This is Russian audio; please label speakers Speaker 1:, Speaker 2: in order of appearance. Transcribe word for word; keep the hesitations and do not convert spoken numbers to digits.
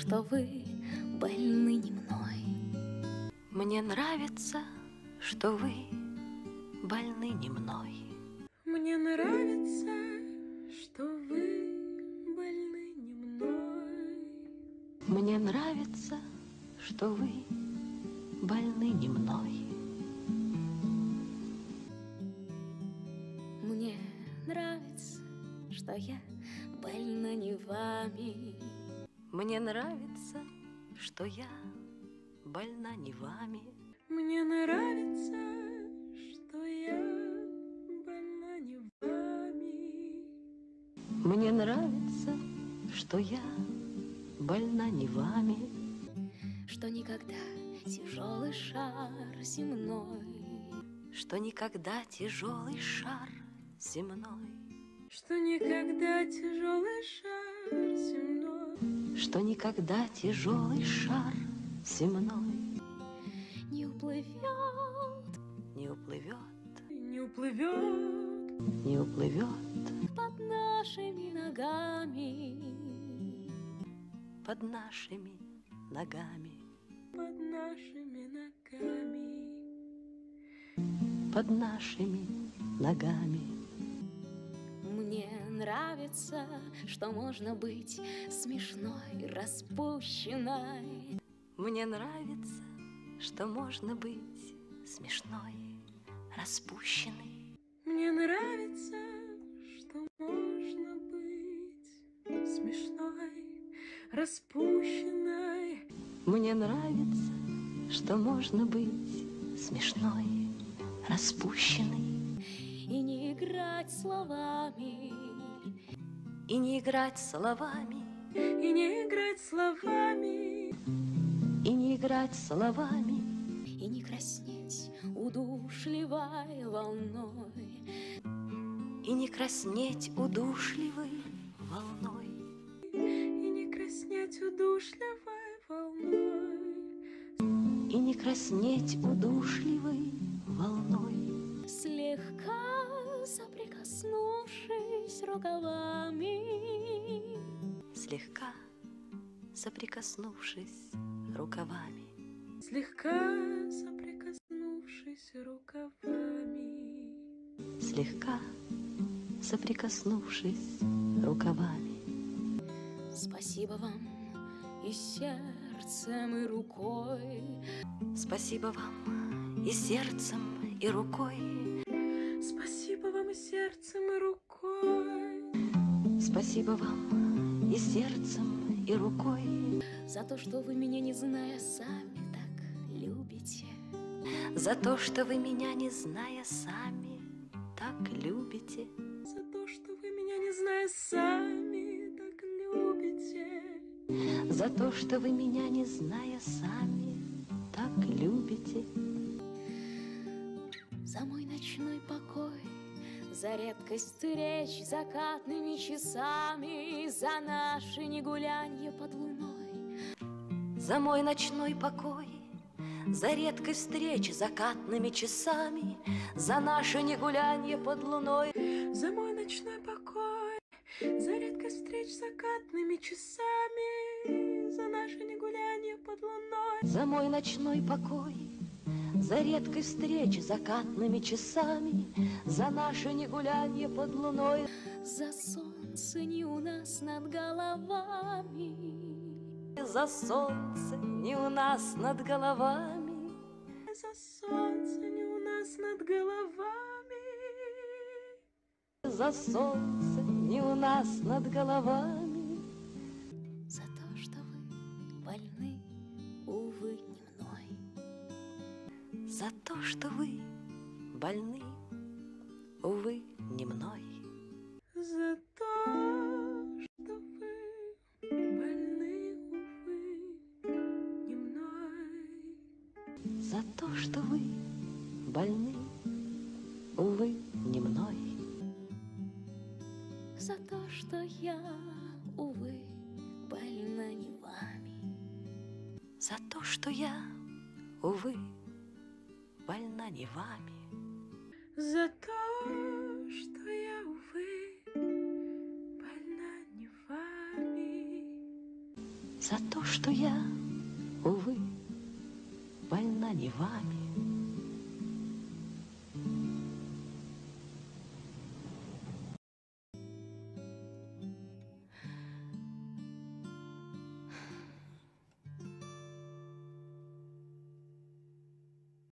Speaker 1: что вы больны не мной.
Speaker 2: Мне нравится, что вы больны не мной.
Speaker 1: Мне нравится, что вы больны не мной.
Speaker 2: Мне нравится, что вы больны не мной.
Speaker 1: Мне нравится, что я больна не вами.
Speaker 2: Мне нравится, что я больна не вами.
Speaker 1: Мне нравится, что я больна не вами.
Speaker 2: Мне нравится, что я больна не вами.
Speaker 1: Что никогда тяжелый шар земной,
Speaker 2: Что никогда тяжелый шар земной,
Speaker 1: что никогда тяжелый шар земной,
Speaker 2: Что никогда тяжелый шар земной
Speaker 1: не уплывет,
Speaker 2: не уплывет,
Speaker 1: не уплывет
Speaker 2: не уплывет
Speaker 1: под нашими ногами,
Speaker 2: под нашими ногами,
Speaker 1: под нашими ногами.
Speaker 2: под нашими ногами.
Speaker 1: Мне нравится, что можно быть смешной, распущенной.
Speaker 2: Мне нравится, что можно быть смешной, распущенной.
Speaker 1: Мне нравится, что можно быть смешной, распущенной.
Speaker 2: Мне нравится, что можно быть смешной, распущенной.
Speaker 1: И не играть словами,
Speaker 2: И не играть словами,
Speaker 1: и не играть словами,
Speaker 2: и не играть словами,
Speaker 1: и не краснеть удушливой волной,
Speaker 2: и не краснеть удушливой волной,
Speaker 1: и не краснеть удушливой волной,
Speaker 2: и не краснеть удушливой волной,
Speaker 1: слегка соприкоснувшись рукавами,
Speaker 2: слегка соприкоснувшись рукавами,
Speaker 1: слегка соприкоснувшись рукавами.
Speaker 2: слегка соприкоснувшись рукавами.
Speaker 1: Спасибо вам и сердцем, и рукой.
Speaker 2: Спасибо вам и сердцем, и рукой.
Speaker 1: Спасибо вам и сердцем, и рукой.
Speaker 2: Спасибо вам и сердцем, и рукой.
Speaker 1: За то, что вы меня, не зная, сами так любите.
Speaker 2: За то, что вы меня, не зная, сами так любите.
Speaker 1: За то, что вы меня, не зная, сами так любите.
Speaker 2: За то, что вы меня, не зная, сами так любите.
Speaker 1: За мой ночной покой, за редкость встреч закатными часами, за наше негулянье под луной.
Speaker 2: За мой ночной покой, за редкость встреч закатными часами, за наше негулянье под луной.
Speaker 1: За мой ночной покой, за редкость встреч закатными часами, за наше негулянье под луной.
Speaker 2: За мой ночной покой, за редкость встреч закатными часами, за наше негулянье под луной.
Speaker 1: За солнце не у нас над головами,
Speaker 2: За солнце не у нас над головами,
Speaker 1: за солнце не у нас над головами,
Speaker 2: за солнце не у нас над головами.
Speaker 1: за то, что вы больны, увы, не мной.
Speaker 2: За то, что вы больны, увы, не мной.
Speaker 1: За то, что вы больны, увы, не мной.
Speaker 2: За то, что вы больны, увы, не мной.
Speaker 1: За то, что я, увы, больна не вами.
Speaker 2: За то, что я, увы, больна не вами.
Speaker 1: За то, что я, увы, больна не вами.
Speaker 2: За то, что я, увы, больна не вами,